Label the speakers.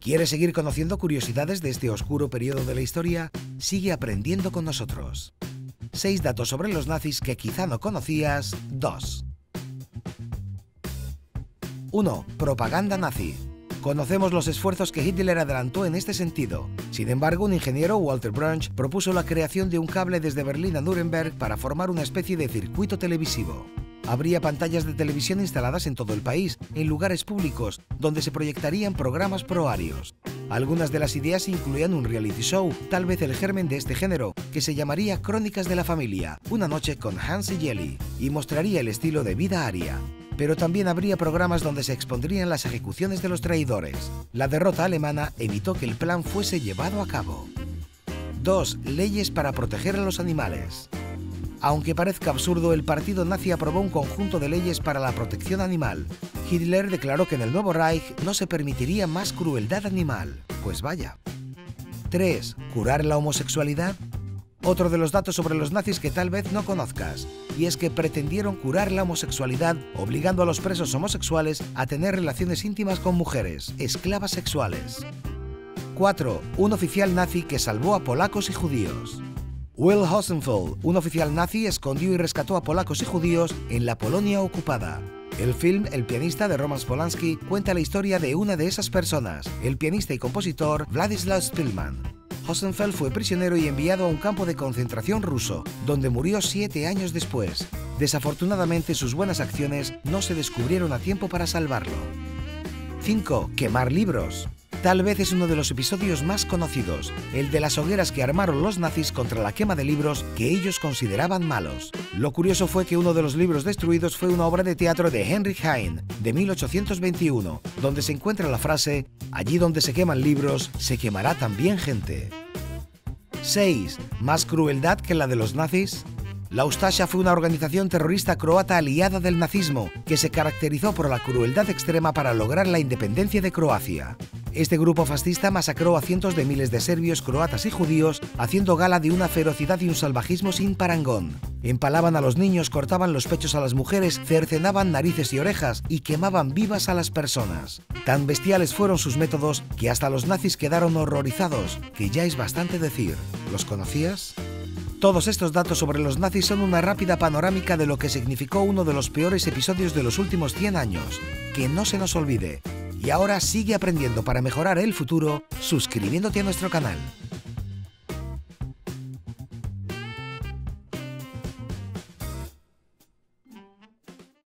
Speaker 1: ¿Quieres seguir conociendo curiosidades de este oscuro periodo de la historia? Sigue aprendiendo con nosotros. 6 datos sobre los nazis que quizá no conocías. 2. 1. Propaganda nazi. Conocemos los esfuerzos que Hitler adelantó en este sentido. Sin embargo, un ingeniero, Walter Brunch, propuso la creación de un cable desde Berlín a Nuremberg para formar una especie de circuito televisivo. Habría pantallas de televisión instaladas en todo el país, en lugares públicos, donde se proyectarían programas pro-arios. Algunas de las ideas incluían un reality show, tal vez el germen de este género, que se llamaría Crónicas de la Familia, una noche con Hans y Jelly, y mostraría el estilo de vida aria. Pero también habría programas donde se expondrían las ejecuciones de los traidores. La derrota alemana evitó que el plan fuese llevado a cabo. 2. Leyes para proteger a los animales. Aunque parezca absurdo, el partido nazi aprobó un conjunto de leyes para la protección animal. Hitler declaró que en el nuevo Reich no se permitiría más crueldad animal. Pues vaya. 3. ¿Curar la homosexualidad? Otro de los datos sobre los nazis que tal vez no conozcas, y es que pretendieron curar la homosexualidad obligando a los presos homosexuales a tener relaciones íntimas con mujeres, esclavas sexuales. 4. Un oficial nazi que salvó a polacos y judíos. Will Hosenfeld, un oficial nazi, escondió y rescató a polacos y judíos en la Polonia ocupada. El film El pianista de Roman Polanski cuenta la historia de una de esas personas, el pianista y compositor Władysław Szpilman. Hosenfeld fue prisionero y enviado a un campo de concentración ruso, donde murió 7 años después. Desafortunadamente, sus buenas acciones no se descubrieron a tiempo para salvarlo. 5. Quemar libros. Tal vez es uno de los episodios más conocidos, el de las hogueras que armaron los nazis contra la quema de libros que ellos consideraban malos. Lo curioso fue que uno de los libros destruidos fue una obra de teatro de Heinrich Heine, de 1821, donde se encuentra la frase: «Allí donde se queman libros, se quemará también gente». 6. ¿Más crueldad que la de los nazis? La Ustasha fue una organización terrorista croata aliada del nazismo, que se caracterizó por la crueldad extrema para lograr la independencia de Croacia. Este grupo fascista masacró a cientos de miles de serbios, croatas y judíos, haciendo gala de una ferocidad y un salvajismo sin parangón. Empalaban a los niños, cortaban los pechos a las mujeres, cercenaban narices y orejas y quemaban vivas a las personas. Tan bestiales fueron sus métodos que hasta los nazis quedaron horrorizados, que ya es bastante decir. ¿Los conocías? Todos estos datos sobre los nazis son una rápida panorámica de lo que significó uno de los peores episodios de los últimos 100 años. Que no se nos olvide. Y ahora sigue aprendiendo para mejorar el futuro suscribiéndote a nuestro canal.